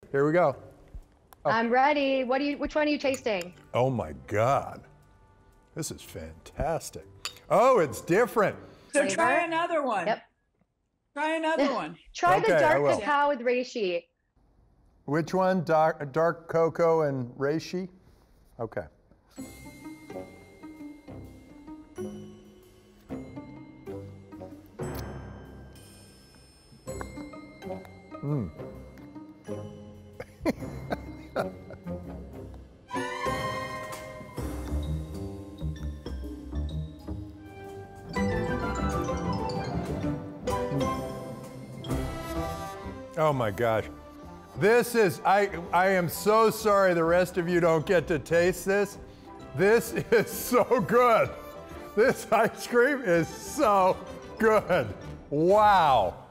Here we go. Oh. I'm ready. Which one are you tasting? Oh my God. This is fantastic. Oh, it's different. So try another one. Yep. Try another one. Try the dark cacao with reishi. Which one? Dark cocoa and reishi? Okay. Mm. Oh my gosh. This is, I am so sorry the rest of you don't get to taste this. This is so good. This ice cream is so good. Wow.